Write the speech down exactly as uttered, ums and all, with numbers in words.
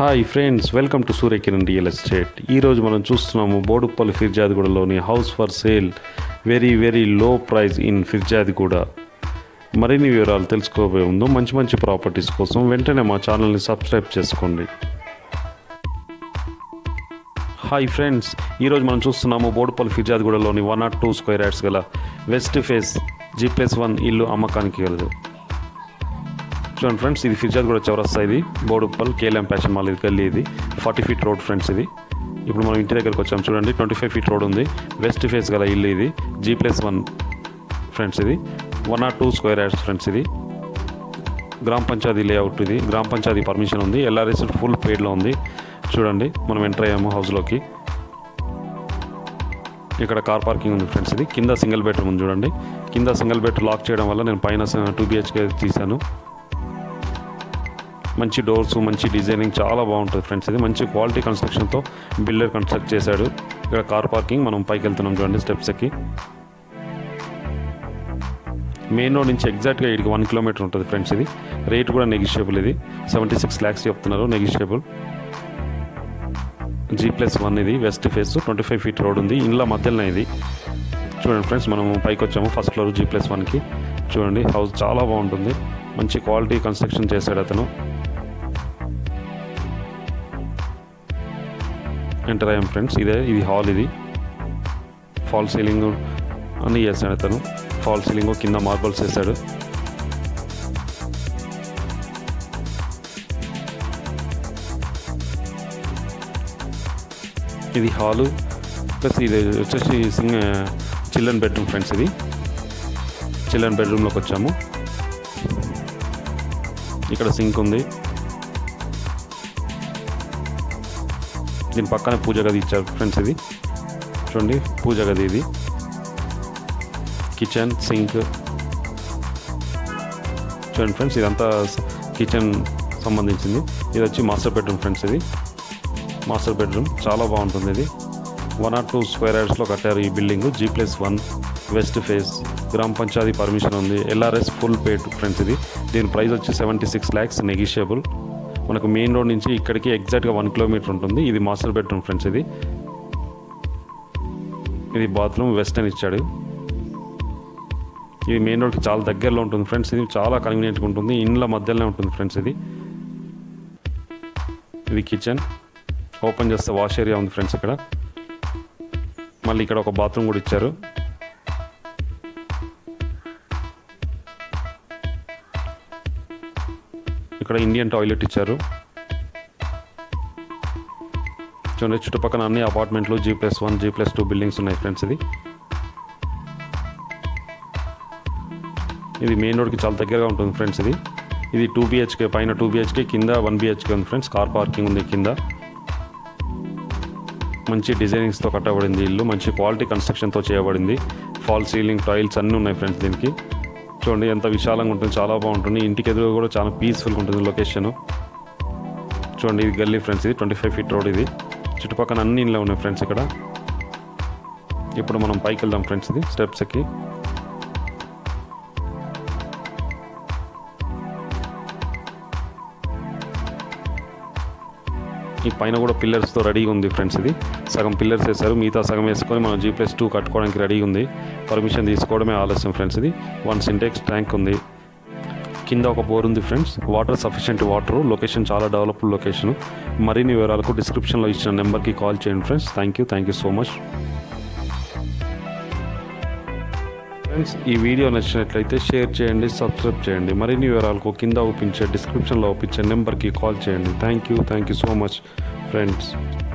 Hi friends, welcome to Surya Kiran real estate. ఈరోజు మనం చూస్తున్నాము బోడుప్పల్ ఫిర్జాదిగూడలోని house for sale, very very low price in Firzadiguda. మరిన్ని వివరాలు తెలుసుకోబోయే ముందు మంచి మంచి ప్రాపర్టీస్ కోసం వెంటనే మా ఛానల్ని సబ్స్క్రైబ్ చేసుకోండి. హాయ్ ఫ్రెండ్స్, ఈరోజు మనం చూస్తున్నాము బోడుప్పల్ ఫిర్జాదిగూడలోని one naught two square yards గల west face G plus one ఇల్లు అమ్మకానికి కలదు. చూడండి ఫ్రెండ్స్, ఇది ఫిర్జాదిగూడ చౌరస్తా, ఇది బోడుప్పల్ కేఎల్ఎం ఫ్యాషన్ మాల్ ఇది గల్లీ. ఇది ఫార్టీ ఫీట్ రోడ్ ఫ్రెండ్స్. ఇది ఇప్పుడు మనం ఇంటి దగ్గరకు వచ్చాము. చూడండి, ట్వంటీ ఫైవ్ ఫీట్ రోడ్ ఉంది. వెస్ట్ ఫేస్ గల ఇల్లు ఇది, జీ ప్లస్ వన్ ఫ్రెండ్స్. ఇది one naught two square yards friends. ఇది గ్రామ పంచాయతీ లేఅవుట్. ఇది గ్రామ పంచాయతీ పర్మిషన్ ఉంది. ఎల్ఆర్ఎస్ ఫుల్ పేడ్లో ఉంది. చూడండి, మనం ఎంటర్ అయ్యాము హౌస్లోకి. ఇక్కడ కార్ పార్కింగ్ ఉంది ఫ్రెండ్స్. ఇది కింద సింగిల్ బెడ్రూమ్ ఉంది. చూడండి, కింద సింగిల్ బెడ్ లాక్ చేయడం వల్ల నేను పైన టూ బిహెచ్కే తీశాను. మంచి డోర్స్, మంచి డిజైనింగ్, చాలా బాగుంటుంది ఫ్రెండ్స్. ఇది మంచి క్వాలిటీ కన్స్ట్రక్షన్తో బిల్డర్ కన్స్ట్రక్ట్ చేశాడు. ఇక్కడ కార్ పార్కింగ్. మనం పైకి వెళ్తున్నాం. చూడండి, స్టెప్స్ ఎక్కి మెయిన్ రోడ్ నుంచి ఎగ్జాక్ట్గా ఇక్కడికి వన్ కిలోమీటర్ ఉంటుంది ఫ్రెండ్స్. ఇది రేట్ కూడా నెగిషియబుల్. ఇది సెవెంటీ సిక్స్ ల్యాక్స్ చెప్తున్నారు, నెగిషియబుల్. G plus one. ఇది west face, twenty five feet road ఉంది. ఇంట్లో మధ్యలోనే ఇది. చూడండి ఫ్రెండ్స్, మనం పైకి వచ్చాము ఫస్ట్ ఫ్లోర్ జీ ప్లస్ వన్కి. చూడండి, హౌస్ చాలా బాగుంటుంది. మంచి క్వాలిటీ కన్స్ట్రక్షన్ చేశాడు అతను. ఎంటర్ అయ్యాం ఫ్రెండ్స్. ఇదే ఇది హాల్. ఇది ఫాల్ సీలింగ్ అన్నీ చేశాడు అతను. ఫాల్ సీలింగ్ కింద మార్బల్స్ వేసాడు. ఇది హాలు ప్లస్ ఇది వచ్చేసి సింగ్ చిల్డ్రన్ బెడ్రూమ్ ఫ్రెండ్స్. ఇది చిల్డ్రన్ బెడ్రూమ్లోకి వచ్చాము. ఇక్కడ సింక్ ఉంది. దీని పక్కనే పూజ గది ఇచ్చారు ఫ్రెండ్స్. ఇది చూడండి, పూజ గది. ఇది కిచెన్, సింక్. చూడండి ఫ్రెండ్స్, ఇదంతా కిచెన్ సంబంధించింది. ఇది వచ్చి మాస్టర్ బెడ్రూమ్ ఫ్రెండ్స్. ఇది మాస్టర్ బెడ్రూమ్ చాలా బాగుంటుంది. ఇది వన్ నాట్ టూ స్క్వేర్ యార్డ్స్లో కట్టారు ఈ building. G plus one, west face, గ్రామ పంచాయతీ పర్మిషన్ ఉంది. LRS full paid friends. ఇది దీని ప్రైస్ వచ్చి సెవెంటీ సిక్స్ ల్యాక్స్ నెగిషియబుల్. మనకు మెయిన్ రోడ్ నుంచి ఇక్కడికి ఎగ్జాక్ట్గా వన్ కిలోమీటర్ ఉంటుంది. ఇది మాస్టర్ బెడ్రూమ్ ఫ్రెండ్స్. ఇది ఇది బాత్రూమ్ వెస్టర్న్ ఇచ్చాడు. ఇది మెయిన్ రోడ్కి చాలా దగ్గరలో ఉంటుంది ఫ్రెండ్స్. ఇది చాలా కన్వీనియంట్గా ఉంటుంది. ఇండ్ల మధ్యలోనే ఉంటుంది ఫ్రెండ్స్. ఇది ఇది కిచెన్. ఓపెన్ చేస్తే వాష్ ఏరియా ఉంది ఫ్రెండ్స్. ఇక్కడ మళ్ళీ ఇక్కడ ఒక బాత్రూమ్ కూడా ఇచ్చారు. ఇక్కడ ఇండియన్ టాయిలెట్ ఇచ్చారు. చూడండి, చుట్టుపక్కల అన్ని అపార్ట్మెంట్లు G plus one, G plus two buildings ఉన్నాయి ఫ్రెండ్స్. ఇది ఇది మెయిన్ రోడ్కి చాలా దగ్గరగా ఉంటుంది ఫ్రెండ్స్. ఇది ఇది టూ బిహెచ్కే, పైన టూ బిహెచ్కే, కింద వన్ బిహెచ్కే ఉంది ఫ్రెండ్స్. కార్ పార్కింగ్ ఉంది కింద. మంచి డిజైనింగ్స్తో కట్టబడింది ఇల్లు. మంచి క్వాలిటీ కన్స్ట్రక్షన్తో చేయబడింది. ఫాల్ సీలింగ్, టైల్స్ అన్నీ ఉన్నాయి ఫ్రెండ్స్ దీనికి. చూడండి ఎంత విశాలంగా ఉంటుంది, చాలా బాగుంటుంది. ఇంటికి ఎదురుగా కూడా చాలా పీస్ఫుల్గా ఉంటుంది లొకేషన్. చూడండి, ఇది గల్లీ ఫ్రెండ్స్. ఇది ట్వంటీ ఫైవ్ ఫీట్ రోడ్. ఇది చుట్టుపక్కల అన్ని ఇండ్లు ఉన్నాయి ఫ్రెండ్స్. ఇక్కడ ఇప్పుడు మనం పైకి వెళ్దాం ఫ్రెండ్స్. ఇది స్టెప్స్ ఎక్కి ఈ పైన కూడా పిల్లర్స్తో రెడీగా ఉంది ఫ్రెండ్స్. ఇది సగం పిల్లర్స్ వేశారు, మిగతా సగం వేసుకొని మనం జీ ప్లస్ టూ కట్టుకోవడానికి రెడీగా ఉంది. పర్మిషన్ తీసుకోవడమే ఆలస్యం ఫ్రెండ్స్. ఇది వన్ సింటెక్స్ ట్యాంక్ ఉంది. కింద ఒక బోర్ ఉంది friends. Water sufficient water. Location చాలా డెవలప్డ్ లొకేషన్. మరిన్ని వివరాలకు డిస్క్రిప్షన్లో ఇచ్చిన నెంబర్కి కాల్ చేయండి friends. Thank you thank you so much friends. ఈ వీడియో నచ్చినట్లయితే షేర్ చేయండి, సబ్స్క్రైబ్ చేయండి. మరిన్ని వివరాలకు కింద ఒప్పించే డిస్క్రిప్షన్లో ఒప్పించే నెంబర్కి కాల్ చేయండి. Thank you thank you so much friends.